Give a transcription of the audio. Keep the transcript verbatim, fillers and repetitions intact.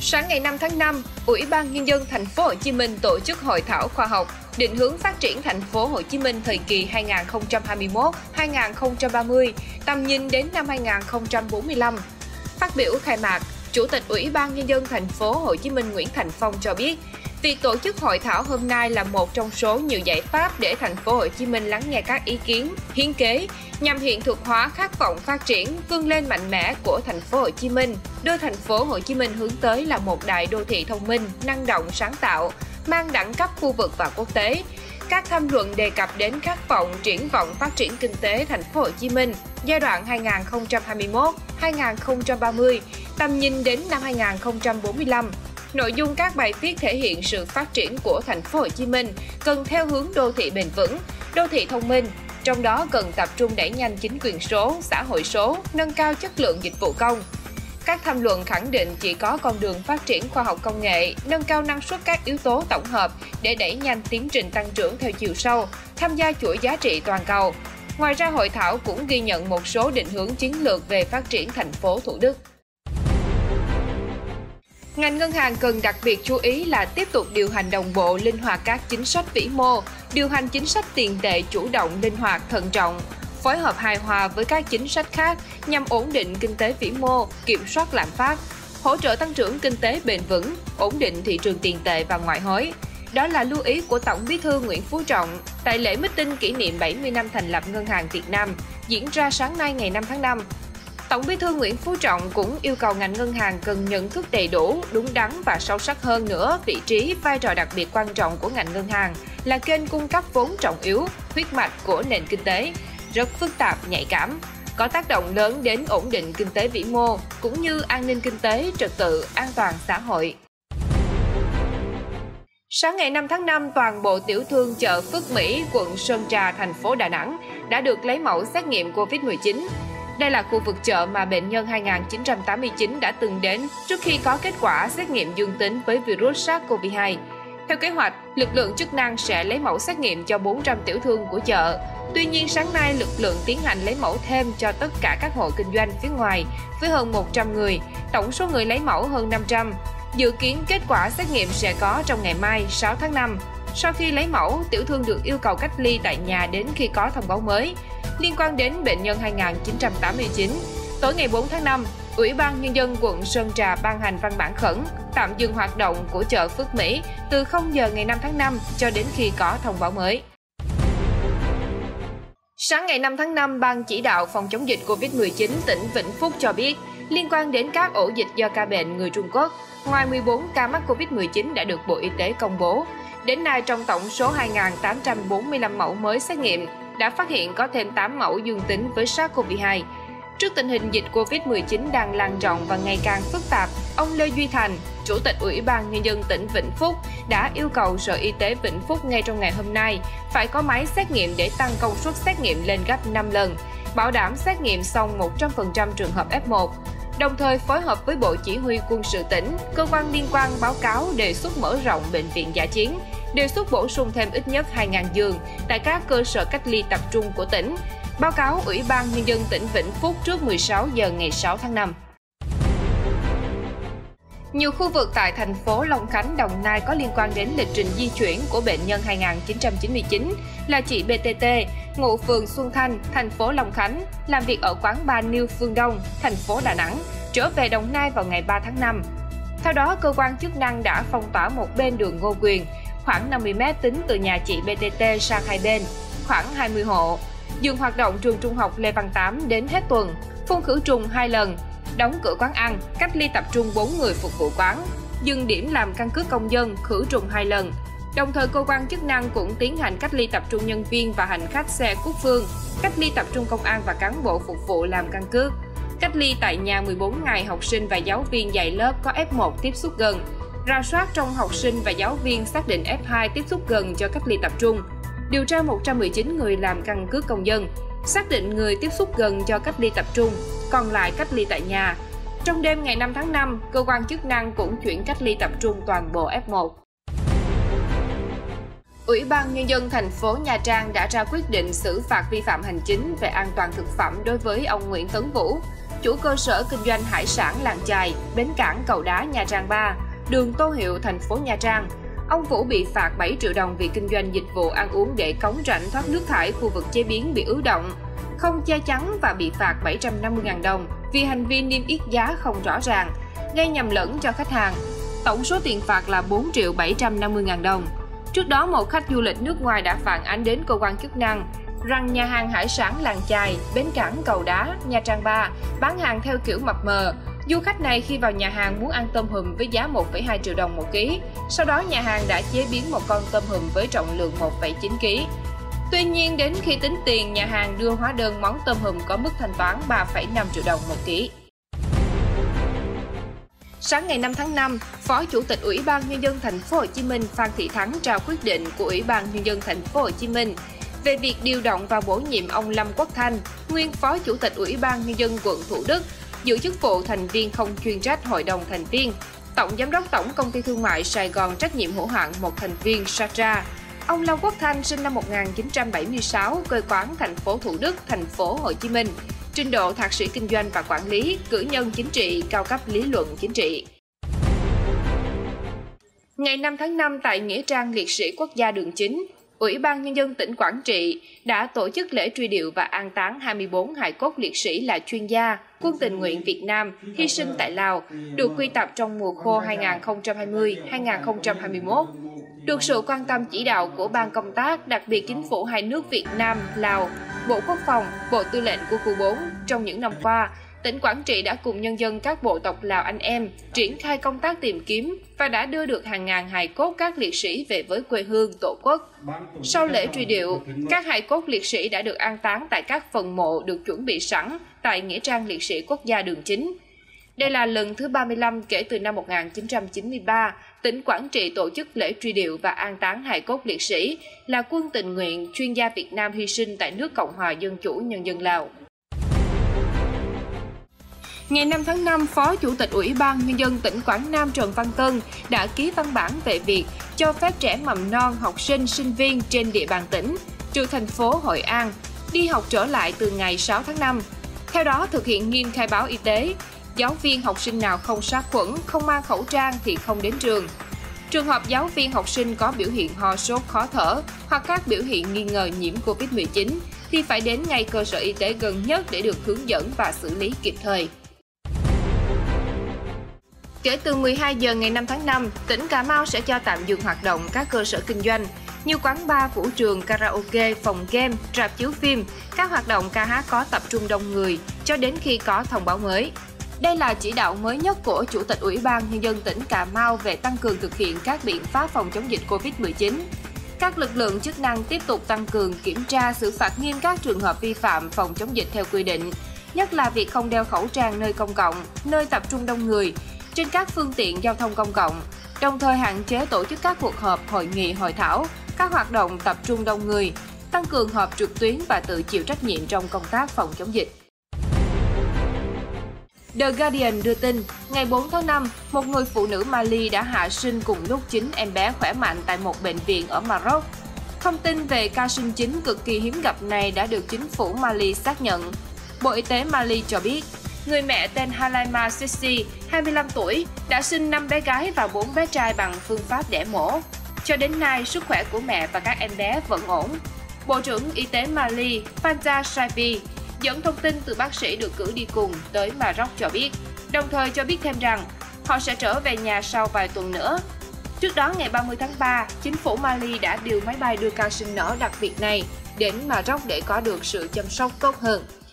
Sáng ngày năm tháng năm, Ủy ban Nhân dân Thành phố Hồ Chí Minh tổ chức hội thảo khoa học định hướng phát triển Thành phố Hồ Chí Minh thời kỳ hai nghìn không trăm hai mươi mốt đến hai nghìn không trăm ba mươi, tầm nhìn đến năm hai nghìn không trăm bốn mươi lăm. Phát biểu khai mạc, Chủ tịch Ủy ban Nhân dân Thành phố Hồ Chí Minh Nguyễn Thành Phong cho biết, việc tổ chức hội thảo hôm nay là một trong số nhiều giải pháp để Thành phố Hồ Chí Minh lắng nghe các ý kiến, hiến kế nhằm hiện thực hóa khát vọng phát triển, vươn lên mạnh mẽ của Thành phố Hồ Chí Minh, đưa Thành phố Hồ Chí Minh hướng tới là một đại đô thị thông minh, năng động, sáng tạo, mang đẳng cấp khu vực và quốc tế. Các tham luận đề cập đến khát vọng, triển vọng phát triển kinh tế Thành phố Hồ Chí Minh giai đoạn hai nghìn không trăm hai mươi mốt đến hai nghìn không trăm ba mươi, tầm nhìn đến năm hai nghìn không trăm bốn mươi lăm. Nội dung các bài viết thể hiện sự phát triển của Thành phố Hồ Chí Minh cần theo hướng đô thị bền vững, đô thị thông minh, trong đó cần tập trung đẩy nhanh chính quyền số, xã hội số, nâng cao chất lượng dịch vụ công. Các tham luận khẳng định chỉ có con đường phát triển khoa học công nghệ, nâng cao năng suất các yếu tố tổng hợp để đẩy nhanh tiến trình tăng trưởng theo chiều sâu, tham gia chuỗi giá trị toàn cầu. Ngoài ra, hội thảo cũng ghi nhận một số định hướng chiến lược về phát triển thành phố Thủ Đức. Ngành ngân hàng cần đặc biệt chú ý là tiếp tục điều hành đồng bộ, linh hoạt các chính sách vĩ mô, điều hành chính sách tiền tệ chủ động, linh hoạt, thận trọng, phối hợp hài hòa với các chính sách khác nhằm ổn định kinh tế vĩ mô, kiểm soát lạm phát, hỗ trợ tăng trưởng kinh tế bền vững, ổn định thị trường tiền tệ và ngoại hối. Đó là lưu ý của Tổng Bí thư Nguyễn Phú Trọng tại lễ meeting kỷ niệm bảy mươi năm thành lập Ngân hàng Việt Nam diễn ra sáng nay ngày năm tháng năm. Tổng Bí thư Nguyễn Phú Trọng cũng yêu cầu ngành ngân hàng cần nhận thức đầy đủ, đúng đắn và sâu sắc hơn nữa vị trí, vai trò đặc biệt quan trọng của ngành ngân hàng là kênh cung cấp vốn trọng yếu, huyết mạch của nền kinh tế, rất phức tạp, nhạy cảm, có tác động lớn đến ổn định kinh tế vĩ mô, cũng như an ninh kinh tế, trật tự, an toàn xã hội. Sáng ngày năm tháng năm, toàn bộ tiểu thương chợ Phước Mỹ, quận Sơn Trà, thành phố Đà Nẵng đã được lấy mẫu xét nghiệm Covid mười chín. Đây là khu vực chợ mà bệnh nhân hai nghìn chín trăm tám mươi chín đã từng đến trước khi có kết quả xét nghiệm dương tính với virus SARS-xê o vê hai. Theo kế hoạch, lực lượng chức năng sẽ lấy mẫu xét nghiệm cho bốn trăm tiểu thương của chợ. Tuy nhiên, sáng nay, lực lượng tiến hành lấy mẫu thêm cho tất cả các hộ kinh doanh phía ngoài với hơn một trăm người, tổng số người lấy mẫu hơn năm trăm. Dự kiến kết quả xét nghiệm sẽ có trong ngày mai, sáu tháng năm. Sau khi lấy mẫu, tiểu thương được yêu cầu cách ly tại nhà đến khi có thông báo mới. Liên quan đến bệnh nhân hai nghìn chín trăm tám mươi chín, tối ngày bốn tháng năm, Ủy ban Nhân dân quận Sơn Trà ban hành văn bản khẩn tạm dừng hoạt động của chợ Phước Mỹ từ không giờ ngày năm tháng năm cho đến khi có thông báo mới. Sáng ngày năm tháng năm, Ban chỉ đạo phòng chống dịch Covid mười chín tỉnh Vĩnh Phúc cho biết, liên quan đến các ổ dịch do ca bệnh người Trung Quốc, ngoài mười bốn ca mắc Covid mười chín đã được Bộ Y tế công bố, đến nay trong tổng số hai nghìn tám trăm bốn mươi lăm mẫu mới xét nghiệm, đã phát hiện có thêm tám mẫu dương tính với SARS-xê o vê hai. Trước tình hình dịch Covid mười chín đang lan rộng và ngày càng phức tạp, ông Lê Duy Thành, Chủ tịch Ủy ban Nhân dân tỉnh Vĩnh Phúc đã yêu cầu Sở Y tế Vĩnh Phúc ngay trong ngày hôm nay phải có máy xét nghiệm để tăng công suất xét nghiệm lên gấp năm lần, bảo đảm xét nghiệm xong một trăm phần trăm trường hợp F một. Đồng thời phối hợp với Bộ Chỉ huy Quân sự tỉnh, cơ quan liên quan báo cáo đề xuất mở rộng bệnh viện dã chiến, đề xuất bổ sung thêm ít nhất hai nghìn giường tại các cơ sở cách ly tập trung của tỉnh, báo cáo Ủy ban Nhân dân tỉnh Vĩnh Phúc trước mười sáu giờ ngày sáu tháng năm. Nhiều khu vực tại thành phố Long Khánh, Đồng Nai có liên quan đến lịch trình di chuyển của bệnh nhân hai nghìn chín trăm chín mươi chín là chị bê tê tê, ngụ phường Xuân Thanh, thành phố Long Khánh, làm việc ở quán bar New Phương Đông, thành phố Đà Nẵng, trở về Đồng Nai vào ngày ba tháng năm. Theo đó, cơ quan chức năng đã phong tỏa một bên đường Ngô Quyền, khoảng năm mươi mét tính từ nhà chị bê tê tê sang hai bên, khoảng hai mươi hộ. Dừng hoạt động trường trung học Lê Văn Tám đến hết tuần, phun khử trùng hai lần, đóng cửa quán ăn, cách ly tập trung bốn người phục vụ quán, dừng điểm làm căn cước công dân, khử trùng hai lần. Đồng thời, cơ quan chức năng cũng tiến hành cách ly tập trung nhân viên và hành khách xe Quốc Phương, cách ly tập trung công an và cán bộ phục vụ làm căn cước, cách ly tại nhà mười bốn ngày học sinh và giáo viên dạy lớp có F một tiếp xúc gần, rà soát trong học sinh và giáo viên xác định F hai tiếp xúc gần cho cách ly tập trung, điều tra một trăm mười chín người làm căn cước công dân, xác định người tiếp xúc gần cho cách ly tập trung, còn lại cách ly tại nhà. Trong đêm ngày năm tháng năm, cơ quan chức năng cũng chuyển cách ly tập trung toàn bộ F một. Ủy ban Nhân dân thành phố Nha Trang đã ra quyết định xử phạt vi phạm hành chính về an toàn thực phẩm đối với ông Nguyễn Tấn Vũ, chủ cơ sở kinh doanh hải sản Làng Chài, bến cảng Cầu Đá Nha Trang ba, đường Tô Hiệu, thành phố Nha Trang. Ông Vũ bị phạt bảy triệu đồng vì kinh doanh dịch vụ ăn uống để cống rãnh thoát nước thải khu vực chế biến bị ứ động, không che chắn và bị phạt bảy trăm năm mươi nghìn đồng vì hành vi niêm yết giá không rõ ràng, gây nhầm lẫn cho khách hàng. Tổng số tiền phạt là bốn triệu bảy trăm năm mươi nghìn đồng. Trước đó, một khách du lịch nước ngoài đã phản ánh đến cơ quan chức năng rằng nhà hàng hải sản Làng Chài, bến cảng Cầu Đá, Nha Trang ba bán hàng theo kiểu mập mờ. Du khách này khi vào nhà hàng muốn ăn tôm hùm với giá một phẩy hai triệu đồng một ký. Sau đó nhà hàng đã chế biến một con tôm hùm với trọng lượng một phẩy chín ký. Tuy nhiên, đến khi tính tiền, nhà hàng đưa hóa đơn món tôm hùm có mức thanh toán ba phẩy năm triệu đồng một ký. Sáng ngày năm tháng năm, Phó Chủ tịch Ủy ban Nhân dân Thành phố Hồ Chí Minh Phan Thị Thắng trao quyết định của Ủy ban Nhân dân Thành phố Hồ Chí Minh về việc điều động và bổ nhiệm ông Lâm Quốc Thanh, nguyên Phó Chủ tịch Ủy ban Nhân dân quận Thủ Đức, giữ chức vụ thành viên không chuyên trách Hội đồng thành viên, Tổng Giám đốc Tổng Công ty Thương mại Sài Gòn trách nhiệm hữu hạn một thành viên Satra. Ông Lâm Quốc Thanh sinh năm một nghìn chín trăm bảy mươi sáu, quê quán thành phố Thủ Đức, thành phố Hồ Chí Minh, trình độ thạc sĩ kinh doanh và quản lý, cử nhân chính trị, cao cấp lý luận chính trị. Ngày năm tháng năm tại Nghĩa trang Liệt sĩ Quốc gia Đường Chính, Ủy ban Nhân dân tỉnh Quảng Trị đã tổ chức lễ truy điệu và an táng hai mươi tư hài cốt liệt sĩ là chuyên gia, quân tình nguyện Việt Nam hy sinh tại Lào, được quy tập trong mùa khô hai nghìn không trăm hai mươi đến hai nghìn không trăm hai mươi mốt. Được sự quan tâm chỉ đạo của Ban công tác, đặc biệt chính phủ hai nước Việt Nam, Lào, Bộ Quốc phòng, Bộ Tư lệnh Quân khu bốn, trong những năm qua, tỉnh Quảng Trị đã cùng nhân dân các bộ tộc Lào anh em triển khai công tác tìm kiếm và đã đưa được hàng ngàn hài cốt các liệt sĩ về với quê hương tổ quốc. Sau lễ truy điệu, các hài cốt liệt sĩ đã được an táng tại các phần mộ được chuẩn bị sẵn tại Nghĩa trang Liệt sĩ Quốc gia Đường Chính. Đây là lần thứ ba mươi lăm kể từ năm một nghìn chín trăm chín mươi ba, tỉnh Quảng Trị tổ chức lễ truy điệu và an táng hài cốt liệt sĩ là quân tình nguyện chuyên gia Việt Nam hy sinh tại nước Cộng hòa Dân chủ Nhân dân Lào. Ngày năm tháng năm, Phó Chủ tịch Ủy ban Nhân dân tỉnh Quảng Nam Trần Văn Tân đã ký văn bản về việc cho phép trẻ mầm non, học sinh, sinh viên trên địa bàn tỉnh, trừ thành phố Hội An, đi học trở lại từ ngày sáu tháng năm. Theo đó, thực hiện nghiêm khai báo y tế, giáo viên học sinh nào không sát khuẩn, không mang khẩu trang thì không đến trường. Trường hợp giáo viên học sinh có biểu hiện ho sốt, khó thở hoặc các biểu hiện nghi ngờ nhiễm Covid mười chín thì phải đến ngay cơ sở y tế gần nhất để được hướng dẫn và xử lý kịp thời. Kể từ mười hai giờ ngày năm tháng năm, tỉnh Cà Mau sẽ cho tạm dừng hoạt động các cơ sở kinh doanh như quán bar, vũ trường, karaoke, phòng game, rạp chiếu phim, các hoạt động ca hát có tập trung đông người cho đến khi có thông báo mới. Đây là chỉ đạo mới nhất của Chủ tịch Ủy ban Nhân dân tỉnh Cà Mau về tăng cường thực hiện các biện pháp phòng chống dịch Covid mười chín. Các lực lượng chức năng tiếp tục tăng cường kiểm tra, xử phạt nghiêm các trường hợp vi phạm phòng chống dịch theo quy định, nhất là việc không đeo khẩu trang nơi công cộng, nơi tập trung đông người, trên các phương tiện giao thông công cộng, đồng thời hạn chế tổ chức các cuộc họp, hội nghị, hội thảo, các hoạt động tập trung đông người, tăng cường họp trực tuyến và tự chịu trách nhiệm trong công tác phòng chống dịch. The Guardian đưa tin, ngày bốn tháng năm, một người phụ nữ Mali đã hạ sinh cùng lúc chín em bé khỏe mạnh tại một bệnh viện ở Maroc. Thông tin về ca sinh chính cực kỳ hiếm gặp này đã được chính phủ Mali xác nhận. Bộ Y tế Mali cho biết, người mẹ tên Halima Sissi, hai mươi lăm tuổi, đã sinh năm bé gái và bốn bé trai bằng phương pháp đẻ mổ. Cho đến nay, sức khỏe của mẹ và các em bé vẫn ổn. Bộ trưởng Y tế Mali, Fanja Saifi, dẫn thông tin từ bác sĩ được cử đi cùng tới Maroc cho biết, đồng thời cho biết thêm rằng họ sẽ trở về nhà sau vài tuần nữa. Trước đó, ngày ba mươi tháng ba, chính phủ Mali đã điều máy bay đưa ca sinh nở đặc biệt này đến Maroc để có được sự chăm sóc tốt hơn.